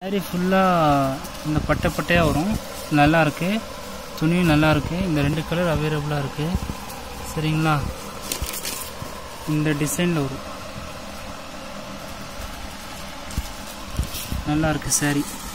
Sorry ஃபுல்லாக இந்த பட்டை பட்டையாக வரும், நல்லாயிருக்கு. துணியும் நல்லாயிருக்கு. இந்த 2 கலர் அவைலபிளாக இருக்குது. சரிங்களா? இந்த டிசைனில் வரும், நல்லாயிருக்கு சாரி.